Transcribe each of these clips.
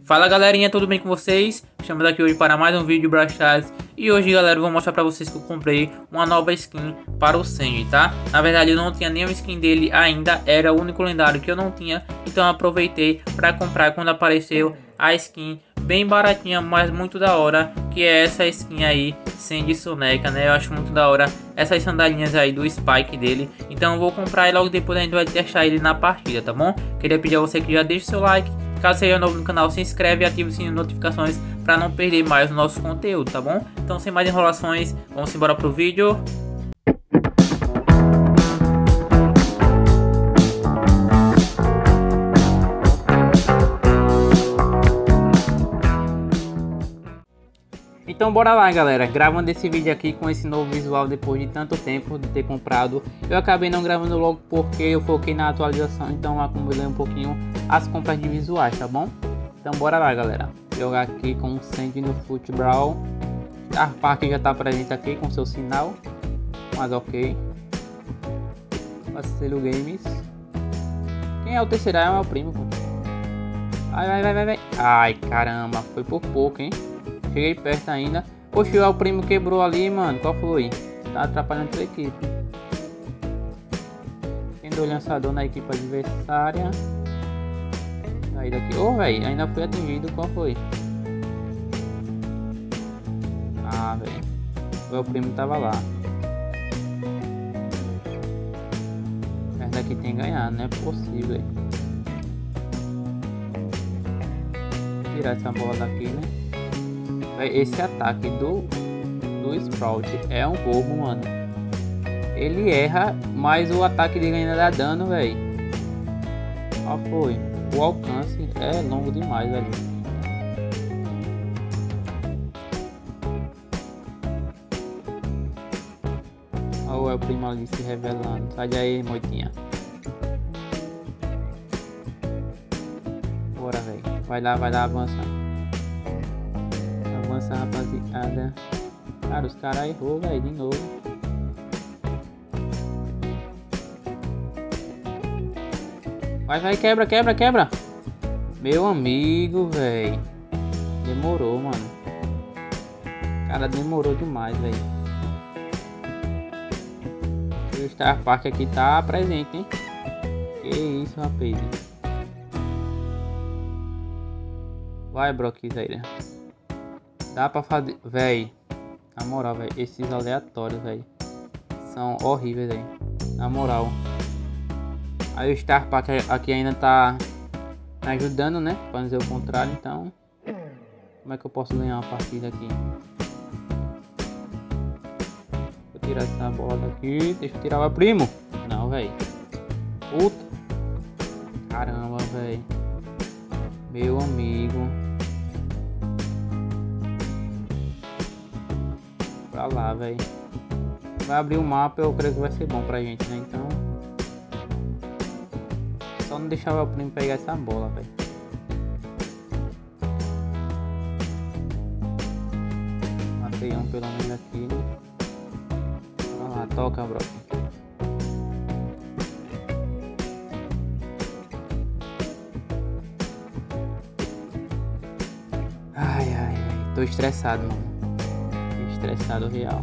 Fala galerinha, tudo bem com vocês? Estamos aqui hoje para mais um vídeo Brawl Stars. E hoje galera, eu vou mostrar para vocês que eu comprei uma nova skin para o Sandy, tá? Na verdade eu não tinha nenhuma skin dele ainda, era o único lendário que eu não tinha. Então eu aproveitei para comprar quando apareceu a skin bem baratinha, mas muito da hora, que é essa skin aí, Sandy Soneca, né? Eu acho muito da hora essas sandalinhas aí do Spike dele. Então eu vou comprar e logo depois a gente vai testar ele na partida, tá bom? Queria pedir a você que já deixe seu like. Caso seja novo no canal, se inscreve e ative o sininho de notificações para não perder mais o nosso conteúdo, tá bom? Então sem mais enrolações, vamos embora pro vídeo. Então bora lá galera, gravando esse vídeo aqui com esse novo visual depois de tanto tempo de ter comprado. Eu acabei não gravando logo porque eu foquei na atualização, então acumulei um pouquinho as compras de visuais, tá bom? Então bora lá galera, jogar aqui com o Sandy no FUT Brawl. A Park já tá presente aqui com seu sinal, mas ok. Vacilo Games. Quem é o terceiro? É o meu primo, pô. Vai. Ai caramba, foi por pouco, hein? Cheguei perto ainda. Poxa, o primo quebrou ali, mano. Qual foi? Tá atrapalhando sua equipe. Tem dois lançadores na equipe adversária. Aí daqui. Ô, velho, ainda fui atingido. Qual foi? Ah, velho. O meu primo tava lá. Essa daqui tem que ganhar, não é possível, véio. Vou tirar essa bola daqui, né? Esse ataque do Sprout é um roubo, mano. Ele erra, mas o ataque dele ainda dá dano, velho. Qual foi? O alcance é longo demais, velho. Olha o primo ali se revelando. Sai daí, moitinha. Bora, velho. Vai lá, avança. Avança, rapaziada. Cara, os caras errou, velho, de novo. Vai, quebra. Meu amigo, velho. Demorou, mano. Cara, demorou demais, velho. O Star Park aqui tá presente, hein? Que isso, rapaz. Vai, Brockzeira. Dá pra fazer, véi. Na moral, véi. Esses aleatórios, véi, são horríveis, véi. Na moral. Aí o Star Park aqui ainda tá ajudando, né? Pra dizer o contrário, então. Como é que eu posso ganhar uma partida aqui? Vou tirar essa bola daqui. Deixa eu tirar o primo. Não, véi. Puta. Caramba, véi. Meu amigo. Pra lá, velho. Vai abrir o mapa, eu creio que vai ser bom pra gente, né? Então, só não deixar o primo pegar essa bola, velho. Matei um pelo menos aqui, né? Vai lá, toca, bro. Ai, tô estressado, mano. Estressado real.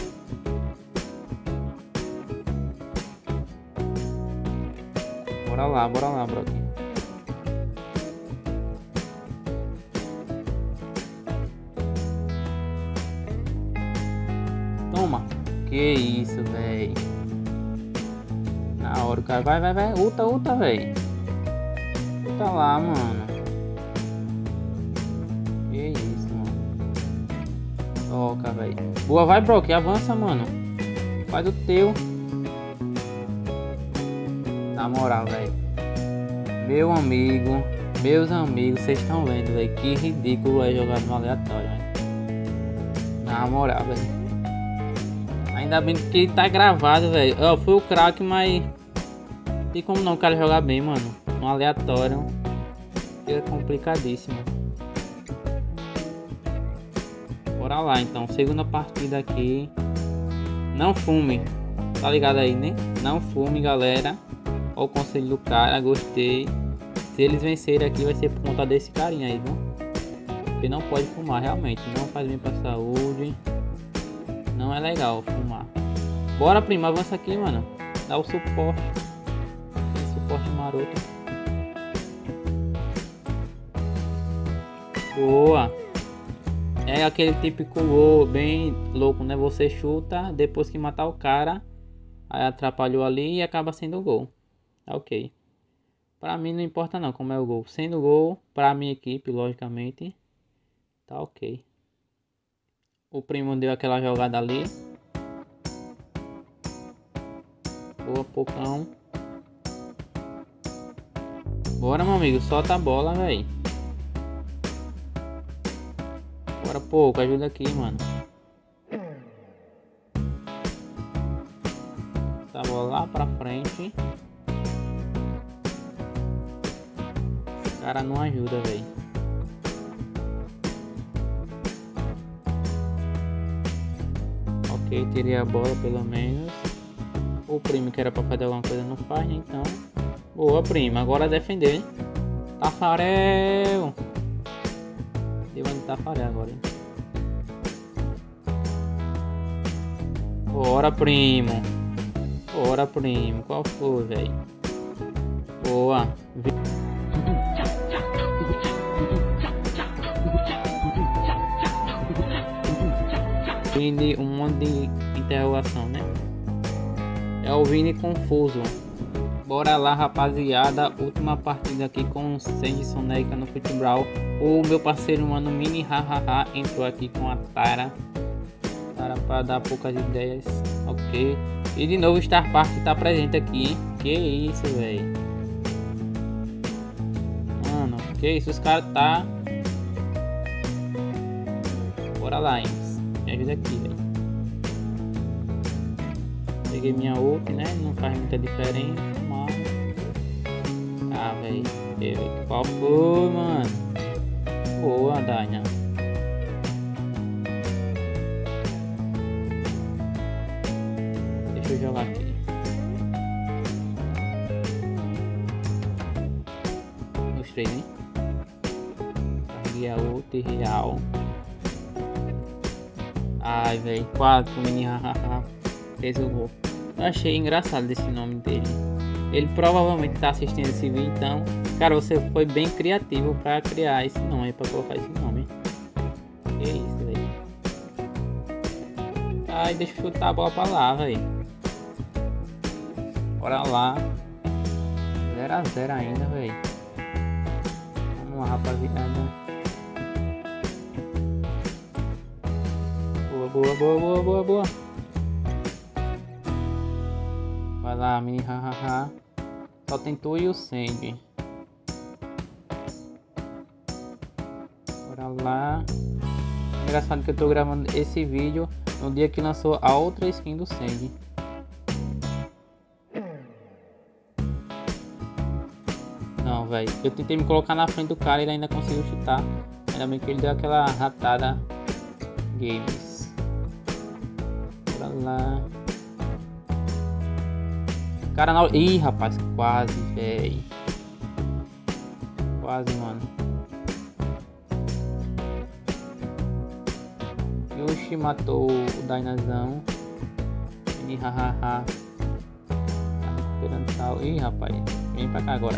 Bora lá, bro. Toma. Que isso, velho. Na hora o cara vai. Uta, velho. Uta lá, mano. Que isso, mano. Toca, velho. Boa, vai, Brock. Avança, mano. Faz o teu. Na moral, velho. Meu amigo. Meus amigos, vocês estão vendo, velho. Que ridículo é jogar no aleatório, véio. Na moral, velho. Ainda bem que ele tá gravado, velho. Ó, foi o craque, mas tem como não o cara jogar bem, mano. No aleatório. É complicadíssimo. Bora lá então, segunda partida aqui. Não fume, tá ligado aí, né? Não fume, galera. Olha o conselho do cara, gostei. Se eles vencerem aqui vai ser por conta desse carinha aí, viu? porque não pode fumar, realmente. Não faz bem pra saúde. Não é legal fumar. Bora, prima, avança aqui, mano. Dá o suporte. Suporte maroto. Boa. É aquele típico gol bem louco, né? Você chuta depois que matar o cara. Aí atrapalhou ali e acaba sendo gol. Tá ok. Pra mim não importa não como é o gol. Sendo gol, pra minha equipe, logicamente, tá ok. O primo deu aquela jogada ali. Boa, Pocão. Bora, meu amigo. Solta a bola, velho. Bora, Pouco. Ajuda aqui, mano. Tá a bola lá pra frente. Esse cara não ajuda, velho. Ok, tirei a bola pelo menos. O primo que era pra fazer alguma coisa não faz, né? Então. Boa, primo. Agora defender, hein? Tafarel. Deu uma de Tafarel agora, hein? Bora, primo. Bora, primo. Qual foi, velho? Boa. Vini, um monte de interrogação, né? É o Vini confuso. Bora lá, rapaziada. Última partida aqui com o Sandy Soneca no futebol. O meu parceiro, mano, Mini Hahaha, entrou aqui com a Tara. Tara pra dar poucas ideias. Ok. E de novo o Star Park tá presente aqui, hein? Que isso, velho. Mano, que isso, os caras tá... Bora lá, hein? Me ajuda aqui, velho. Peguei minha ult, né? Não faz muita diferença, mas... Ah, velho. Qual foi, mano? Boa, Dania. Deixa eu jogar aqui. Mostrei, né? Carreguei a ult real. Ai, velho, 4 mini hahaha fez o gol. Eu achei engraçado esse nome dele. Ele provavelmente tá assistindo esse vídeo, então, cara, você foi bem criativo pra criar esse nome, pra colocar esse nome. Que isso, velho. Ai, deixa eu chutar a bola pra lá, velho. Bora lá. 0 a 0 ainda, velho. Vamos lá, rapaziada. Boa. Vai lá, mini hahaha. Só tem tu e o Sandy. Bora lá. Engraçado que eu tô gravando esse vídeo no dia que lançou a outra skin do Sandy. Não, velho. Eu tentei me colocar na frente do cara e ele ainda conseguiu chutar. Ainda bem que ele deu aquela ratada. Games. Lá. Cara, não. Ih, rapaz, quase, velho. Quase, mano. Yoshi matou o Dainazão. Mini hahaha. Tá recuperando tal. Ih, rapaz, vem pra cá agora.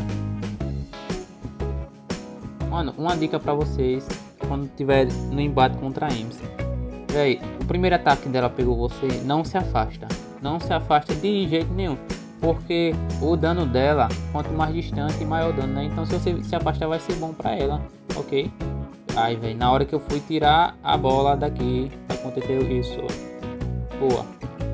Mano, uma dica pra vocês quando tiver no embate contra a Ems. Véi, o primeiro ataque dela pegou você, não se afasta. Não se afasta de jeito nenhum. Porque o dano dela, quanto mais distante, maior o dano, né? Então se você se afastar vai ser bom pra ela, ok? Aí, velho, na hora que eu fui tirar a bola daqui, aconteceu isso. Boa.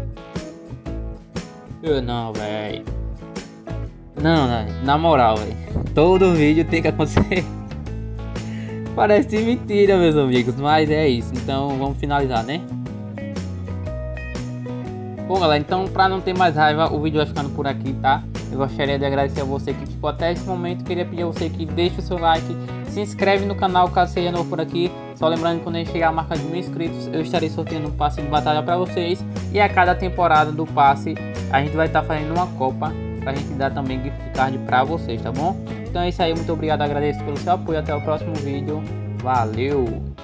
Não, velho. Não, na moral, velho. Todo vídeo tem que acontecer. Parece mentira, meus amigos, mas é isso. Então vamos finalizar, né? Bom, galera, então pra não ter mais raiva, o vídeo vai ficando por aqui, tá? Eu gostaria de agradecer a você que ficou até esse momento. Queria pedir a você que deixe o seu like, se inscreve no canal caso seja novo por aqui. Só lembrando que quando a gente chegar a marca de 1000 inscritos, eu estarei sorteando um passe de batalha pra vocês. E a cada temporada do passe, a gente vai estar fazendo uma copa pra gente dar também gift card pra vocês, tá bom? Então é isso aí, muito obrigado, agradeço pelo seu apoio, até o próximo vídeo Valeu!